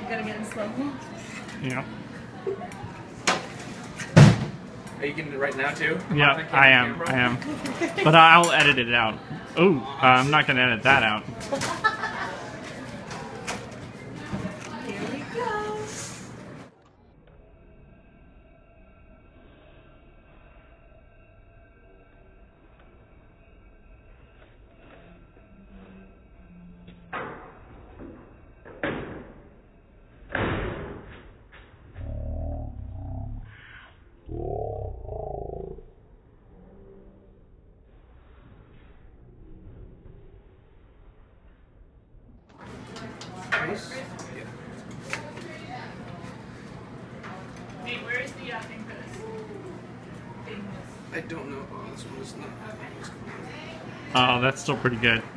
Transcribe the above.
gotta get in slow-mo. Yeah. Are you getting it right now too? Yeah, I am. But I'll edit it out. Oh, I'm not gonna edit that out. Here we go. Nice. Hey, where is the thing for this? I don't know. Oh, this one is not. Oh, that's still pretty good.